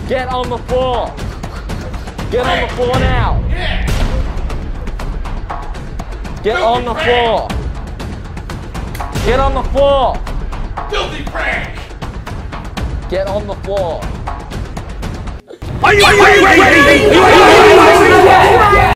Get on the floor. Get on the floor now. Get on the floor. Get on the floor. Filthy prank! Get on the floor. Are you ready?